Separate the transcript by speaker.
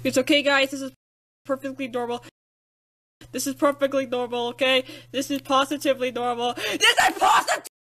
Speaker 1: It's okay, guys. This is perfectly normal. This is perfectly normal, okay? This is positively normal. This is positive!